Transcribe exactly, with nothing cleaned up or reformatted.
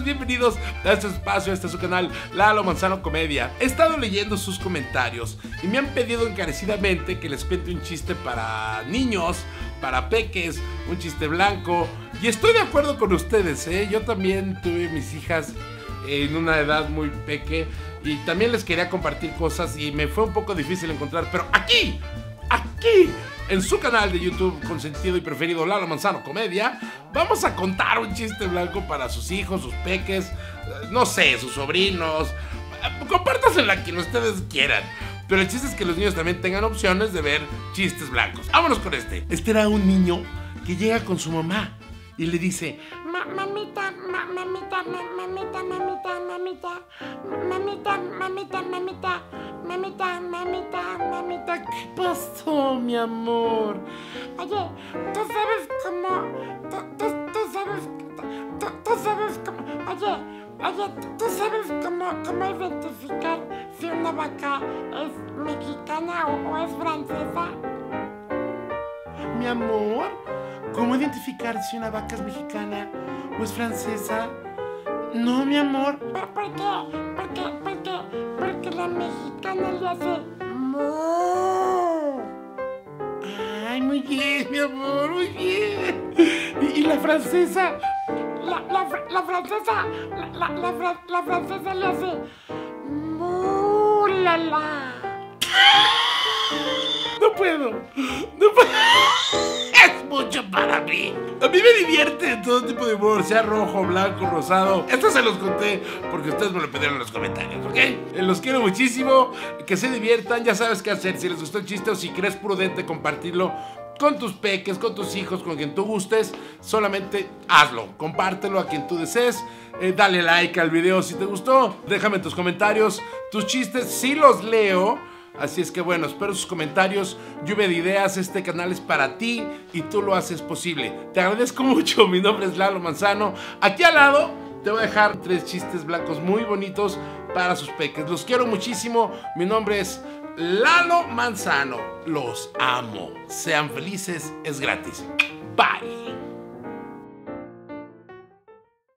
bienvenidos a este espacio, a este su canal, Lalo Manzano Comedia. He estado leyendo sus comentarios y me han pedido encarecidamente que les cuente un chiste para niños, para peques, un chiste blanco. Y estoy de acuerdo con ustedes, ¿eh? Yo también tuve mis hijas en una edad muy peque y también les quería compartir cosas y me fue un poco difícil encontrar, pero aquí, aquí, en su canal de YouTube consentido y preferido, Lalo Manzano Comedia, vamos a contar un chiste blanco para sus hijos, sus peques, no sé, sus sobrinos. Compártasela a quien ustedes quieran. Pero el chiste es que los niños también tengan opciones de ver chistes blancos. Vámonos con este. Este era un niño que llega con su mamá y le dice: Ma mamita, ma mamita, ma mamita, mamita, mamita, mamita, mamita, mamita, mamita, mamita, mamita. ¿Qué pasó, mi amor? Oye, tú sabes cómo, tú, tú, tú sabes, tú, tú sabes cómo, oye, oye, tú sabes cómo, cómo identificar si una vaca es mexicana o, o es francesa. Mi amor, ¿cómo identificar si una vaca es mexicana o es francesa? No, mi amor. ¿Por, por qué? ¿Por qué? ¿Por qué? Porque la mexicana le hace moo. Ay, muy bien, mi amor, muy bien. ¿Y, y la francesa? La, la, la francesa, la, la, la, fra- la francesa le hace moo la la. No puedo, no puedo. Es mucho para mí. A mí me divierte todo tipo de humor, sea rojo, blanco, rosado. Esto se los conté porque ustedes me lo pidieron en los comentarios, ¿ok? Los quiero muchísimo, que se diviertan. Ya sabes qué hacer, si les gustó el chiste o si crees prudente compartirlo con tus peques, con tus hijos, con quien tú gustes. Solamente hazlo, compártelo a quien tú desees. eh, Dale like al video si te gustó. Déjame tus comentarios, tus chistes, sí los leo. Así es que bueno, espero sus comentarios, lluvia de ideas. Este canal es para ti y tú lo haces posible. Te agradezco mucho, mi nombre es Lalo Manzano. Aquí al lado te voy a dejar tres chistes blancos muy bonitos para sus peques. Los quiero muchísimo, mi nombre es Lalo Manzano. Los amo, sean felices, es gratis. Bye.